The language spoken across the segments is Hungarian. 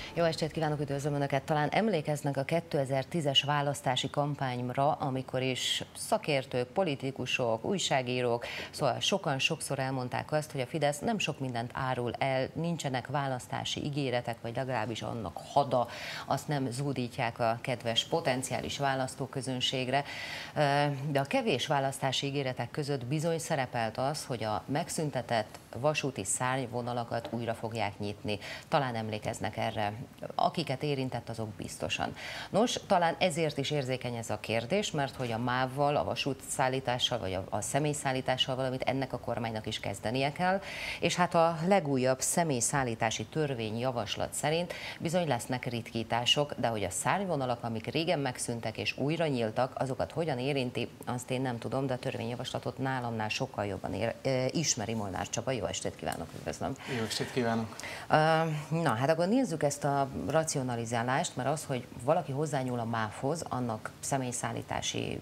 Jó estét kívánok, üdvözlöm Önöket! Talán emlékeznek a 2010-es választási kampányra, amikor is szakértők, politikusok, újságírók, szóval sokan sokszor elmondták azt, hogy a Fidesz nem sok mindent árul el, nincsenek választási ígéretek, vagy legalábbis annak hada, azt nem zúdítják a kedves potenciális választóközönségre. De a kevés választási ígéretek között bizony szerepelt az, hogy a megszüntetett vasúti szárnyvonalakat újra fogják nyitni. Talán emlékeznek erre. Akiket érintett, azok biztosan. Nos, talán ezért is érzékeny ez a kérdés, mert hogy a MÁV-val, a vasútszállítással, vagy a személyszállítással valamit ennek a kormánynak is kezdenie kell, és hát a legújabb személyszállítási törvényjavaslat szerint bizony lesznek ritkítások, de hogy a szárnyvonalak, amik régen megszűntek és újra nyíltak, azokat hogyan érinti, azt én nem tudom, de a törvényjavaslatot nálamnál sokkal jobban ismeri Molnár Csaba. Jó estét kívánok, üdvözlöm! Jó estét kívánok! Na, hát akkor nézzük ezt a racionalizálást, mert az, hogy valaki hozzányúl a MÁV-hoz, annak személyszállítási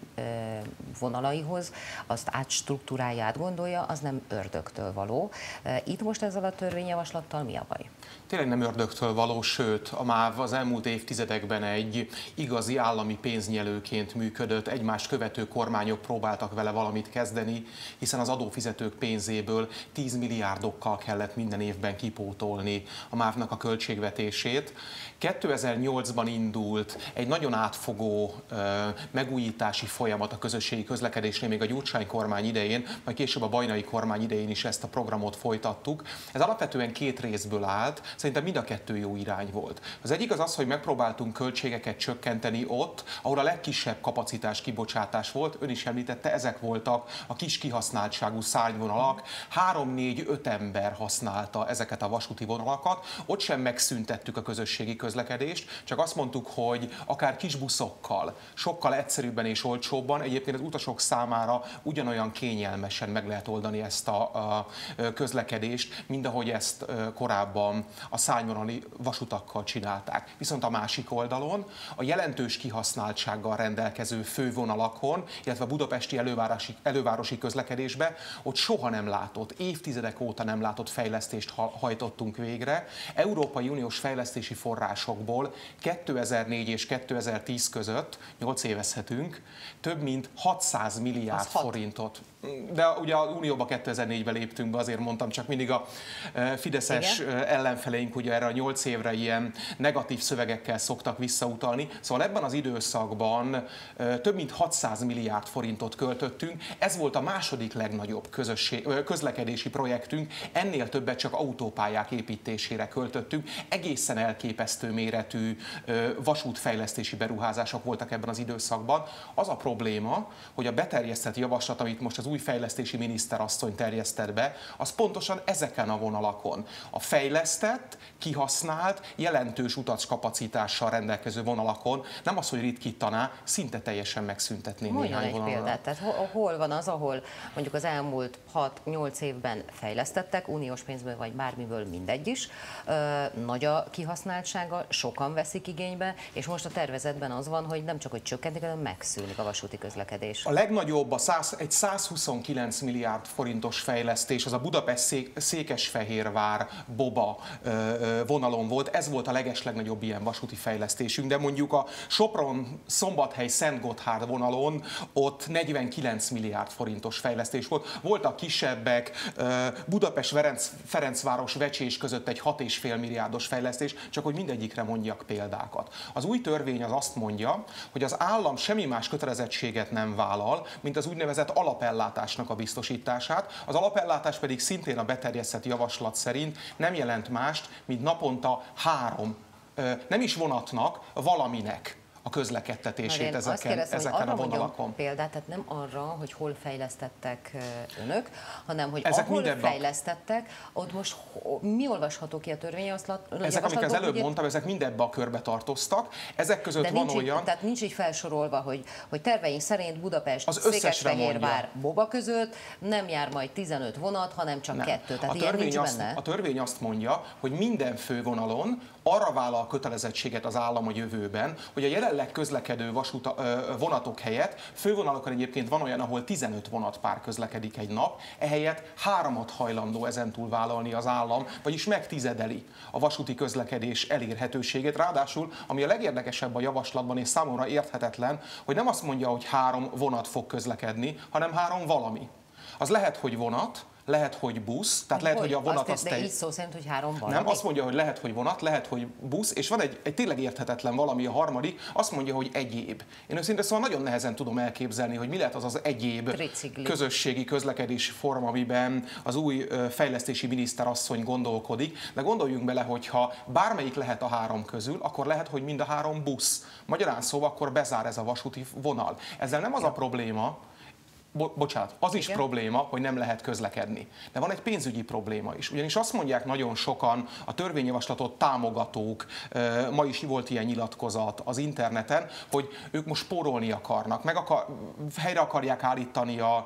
vonalaihoz, azt átstruktúrálja, átgondolja, az nem ördögtől való. Itt most ezzel a törvényjavaslattal mi a baj? Tényleg nem ördögtől való, sőt, a MÁV az elmúlt évtizedekben egy igazi állami pénznyelőként működött, egymást követő kormányok próbáltak vele valamit kezdeni, hiszen az adófizetők pénzéből 10 milliárdokkal kellett minden évben kipótolni a MÁV-nak a költségvetését. 2008-ban indult egy nagyon átfogó megújítási folyamat a közösségi közlekedésnél, még a Gyurcsány kormány idején, majd később a Bajnai kormány idején is ezt a programot folytattuk. Ez alapvetően két részből állt, szerintem mind a kettő jó irány volt. Az egyik az, hogy megpróbáltunk költségeket csökkenteni ott, ahol a legkisebb kapacitás kibocsátás volt, ön is említette, ezek voltak a kis kihasználtságú szárnyvonalak, 3-4-5 ember használta ezeket a vasúti vonalakat, ott sem megszüntettük a közösségi közlekedést, csak azt mondtuk, hogy akár kis buszokkal, sokkal egyszerűbben és olcsóbban, egyébként az utasok számára ugyanolyan kényelmesen meg lehet oldani ezt a közlekedést, mint ahogy ezt korábban a szárnyvonali vasutakkal csinálták. Viszont a másik oldalon a jelentős kihasználtsággal rendelkező fővonalakon, illetve a budapesti elővárosi közlekedésbe ott soha nem látott, évtizedek óta nem látott fejlesztést hajtottunk végre. Európai Uniós fejlesztési forrásokból 2004 és 2010 között, 8 évezhetünk, több mint 600 milliárd forintot. De ugye az Unióba 2004-ben léptünk be, azért mondtam, csak mindig a fideszes ellenfeleink ugye erre a 8 évre ilyen negatív szövegekkel szoktak visszautalni. Szóval ebben az időszakban több mint 600 milliárd forintot költöttünk. Ez volt a második legnagyobb közlekedési projektünk. Ennél többet csak autópályák építésére költöttünk. Egészen elképesztő méretű vasútfejlesztési beruházások voltak ebben az időszakban. Az a probléma, hogy a beterjesztett javaslat, amit most az új fejlesztési miniszterasszony terjesztett be, az pontosan ezeken a vonalakon. A fejlesztett, kihasznált, jelentős utazkapacitással rendelkező vonalakon, nem az, hogy ritkítaná, szinte teljesen megszüntetné néhány vonalon. Példát, tehát hol van az, ahol mondjuk az elmúlt 6-8 évben fejlesztettek, uniós pénzből vagy bármiből, mindegy is, nagy a kihasználtsága, sokan veszik igénybe, és most a tervezetben az van, hogy nem csak hogy csökkentik, hanem megszűnik a vasúti közlekedés. A legnagyobb, egy 129 milliárd forintos fejlesztés, az a Budapest-Székesfehérvár-Boba vonalon volt. Ez volt a legeslegnagyobb ilyen vasúti fejlesztésünk, de mondjuk a Sopron-Szombathely-Szentgotthárd vonalon ott 49 milliárd forintos fejlesztés volt. Voltak kisebbek, Budapest-Ferencváros-Vecsés között egy 6,5 milliárdos fejlesztés, csak hogy mindegyikre mondjak példákat. Az új törvény az azt mondja, hogy az állam semmi más kötelezettséget nem vállal, mint az úgynevezett alapellátásnak a biztosítását. Az alapellátás pedig szintén a beterjesztett javaslat szerint nem jelent mást, mint naponta 3, nem is vonatnak, valaminek a közlekedtetését ezeken a vonalakon. Példát, tehát nem arra, hogy hol fejlesztettek önök, hanem hogy ezek ahol fejlesztettek, ott most mi olvasható ki a törvényjavaslatból? Ezek, amiket az előbb mondtam, ezek mind ebbe a körbe tartoztak. Ezek között van olyan... Tehát nincs így felsorolva, hogy terveink szerint Budapest, Székesfehérvár, Boba között nem jár majd 15 vonat, hanem csak 2. Tehát ilyen nincs benne? A törvény azt mondja, hogy minden fővonalon arra vállal kötelezettséget az állam a jövőben, hogy a jelenlegi jelenleg közlekedő vonatok helyett, fővonalakon egyébként van olyan, ahol 15 vonatpár közlekedik egy nap, ehelyett 3-at hajlandó ezentúl vállalni az állam, vagyis megtizedeli a vasúti közlekedés elérhetőségét. Ráadásul, ami a legérdekesebb a javaslatban, és számomra érthetetlen, hogy nem azt mondja, hogy 3 vonat fog közlekedni, hanem 3 valami. Az lehet, hogy vonat, lehet, hogy busz, tehát lehet, hogy a vonat az de így szó szerint, hogy 3 valami. Nem, azt mondja, hogy lehet, hogy vonat, lehet, hogy busz, és van egy tényleg érthetetlen valami, a harmadik, azt mondja, hogy egyéb. Én őszintén szóval nagyon nehezen tudom elképzelni, hogy mi lehet az az egyéb közösségi közlekedési forma, amiben az új fejlesztési miniszterasszony gondolkodik, de gondoljunk bele, hogy ha bármelyik lehet a 3 közül, akkor lehet, hogy mind a 3 busz. Magyarán szóval akkor bezár ez a vasúti vonal. Ezzel nem az a probléma, bocsánat, az is probléma, hogy nem lehet közlekedni. De van egy pénzügyi probléma is. Ugyanis azt mondják nagyon sokan a törvényjavaslatot támogatók, ma is volt ilyen nyilatkozat az interneten, hogy ők most spórolni akarnak, helyre akarják állítani a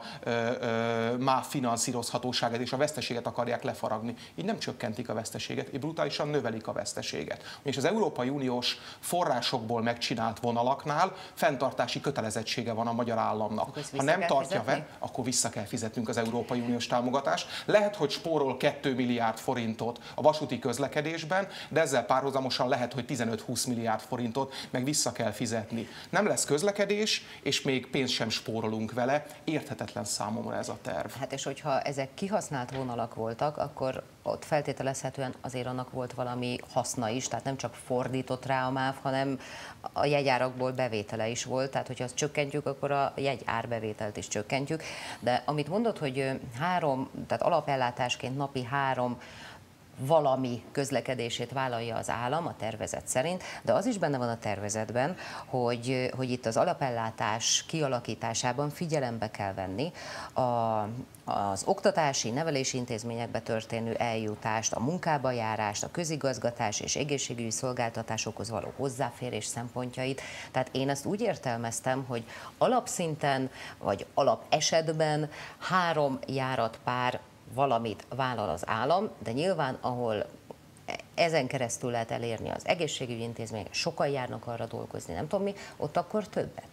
MÁV finanszírozhatóságát, és a veszteséget akarják lefaragni. Így nem csökkentik a veszteséget, így brutálisan növelik a veszteséget. És az Európai Uniós forrásokból megcsinált vonalaknál fenntartási kötelezettsége van a magyar államnak. Ha nem tartja akkor vissza kell fizetnünk az Európai Uniós támogatást. Lehet, hogy spórol 2 milliárd forintot a vasúti közlekedésben, de ezzel párhuzamosan lehet, hogy 15-20 milliárd forintot meg vissza kell fizetni. Nem lesz közlekedés, és még pénzt sem spórolunk vele. Érthetetlen számomra ez a terv. Hát és hogyha ezek kihasznált vonalak voltak, akkor ott feltételezhetően azért annak volt valami haszna is, tehát nem csak fordított rá a MÁV, hanem a jegyárakból bevétele is volt, tehát hogyha azt csökkentjük, akkor a jegyárbevételt is csökkentjük. De amit mondod, hogy 3, tehát alapellátásként napi 3 valami közlekedését vállalja az állam a tervezet szerint, de az is benne van a tervezetben, hogy itt az alapellátás kialakításában figyelembe kell venni az oktatási, nevelési intézményekbe történő eljutást, a munkába járást, a közigazgatás és egészségügyi szolgáltatásokhoz való hozzáférés szempontjait. Tehát én ezt úgy értelmeztem, hogy alapszinten vagy alapesetben 3 járatpár valamit vállal az állam, de nyilván, ahol ezen keresztül lehet elérni az egészségügyi intézmények, sokan járnak arra dolgozni, nem tudom mi, ott akkor többet.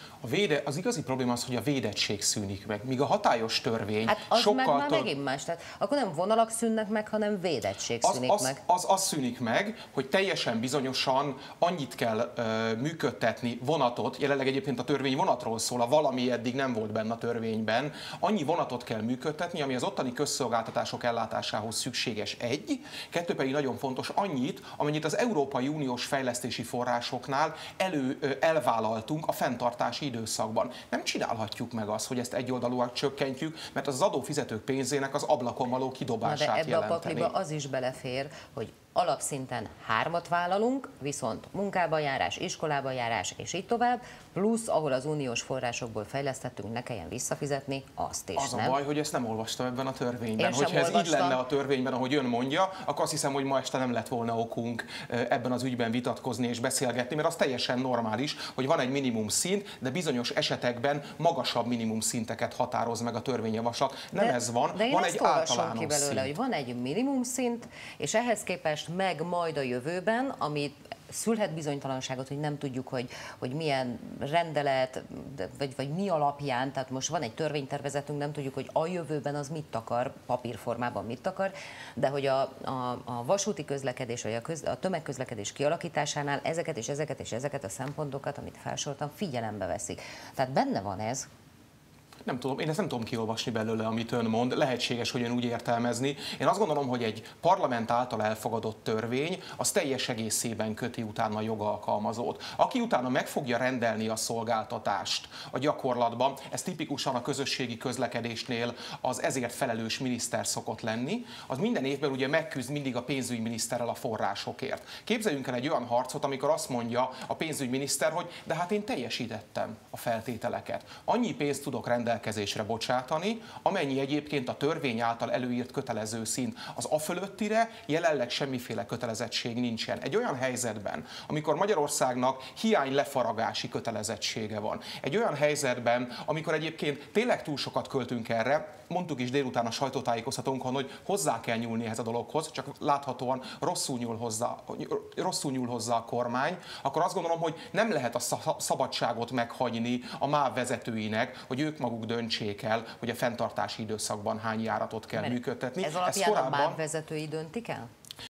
Az igazi probléma az, hogy a védettség szűnik meg, míg a hatályos törvény hát az sokkal meg már megint más, tehát akkor nem vonalak szűnnek meg, hanem védettség szűnik meg. Az szűnik meg, hogy teljesen bizonyosan annyit kell működtetni vonatot, jelenleg egyébként a törvény vonatról szól, a valami eddig nem volt benne a törvényben, annyi vonatot kell működtetni, ami az ottani közszolgáltatások ellátásához szükséges 1, 2 pedig nagyon fontos annyit, amennyit az Európai Uniós fejlesztési forrásoknál elvállaltunk a fenntartási időszakban. Nem csinálhatjuk meg azt, hogy ezt egyoldalúan csökkentjük, mert az adófizetők pénzének az ablakon való kidobását jelenteni. De ebbe a pakliba az is belefér, hogy alapszinten 3 vállalunk, viszont munkába járás, iskolába járás és így tovább, plusz ahol az uniós forrásokból fejlesztettünk, ne kelljen visszafizetni, azt is. Az a baj, hogy ezt nem olvastam ebben a törvényben. Hogyha ez így lenne a törvényben, ahogy ön mondja, akkor azt hiszem, hogy ma este nem lett volna okunk ebben az ügyben vitatkozni és beszélgetni, mert az teljesen normális, hogy van egy minimum szint, de bizonyos esetekben magasabb minimum szinteket határoz meg a törvényjavaslat. Nem ez van, van egy általános ki belőle, szint. hogy van egy minimum szint, és ehhez képest meg majd a jövőben, amit szülhet bizonytalanságot, hogy nem tudjuk, hogy milyen rendelet, vagy mi alapján, tehát most van egy törvénytervezetünk, nem tudjuk, hogy a jövőben az mit akar, papírformában mit akar, de hogy a vasúti közlekedés, vagy a tömegközlekedés kialakításánál ezeket a szempontokat, amit felsoroltam, figyelembe veszik. Tehát benne van ez. Nem tudom, én ezt nem tudom kiolvasni belőle, amit ön mond. Lehetséges, hogy ön úgy értelmezni. Én azt gondolom, hogy egy parlament által elfogadott törvény az teljes egészében köti utána a jogalkalmazót. Aki utána meg fogja rendelni a szolgáltatást a gyakorlatban, ez tipikusan a közösségi közlekedésnél az ezért felelős miniszter szokott lenni, az minden évben ugye megküzd mindig a pénzügyminiszterrel a forrásokért. Képzeljünk el egy olyan harcot, amikor azt mondja a pénzügyminiszter, hogy de hát én teljesítettem a feltételeket. Annyi pénzt tudok rendelkezésre bocsátani, amennyi egyébként a törvény által előírt kötelező szint. Az afölöttire jelenleg semmiféle kötelezettség nincsen. Egy olyan helyzetben, amikor Magyarországnak hiánylefaragási kötelezettsége van, egy olyan helyzetben, amikor egyébként tényleg túl sokat költünk erre, mondtuk is délután a sajtótájékoztatónkon, hogy hozzá kell nyúlni ehhez a dologhoz, csak láthatóan rosszul nyúl hozzá a kormány, akkor azt gondolom, hogy nem lehet a szabadságot meghagyni a MÁV vezetőinek, hogy ők maguk döntsék el, hogy a fenntartási időszakban hány járatot kell működtetni. Ez alapján a MÁV vezetői döntik el?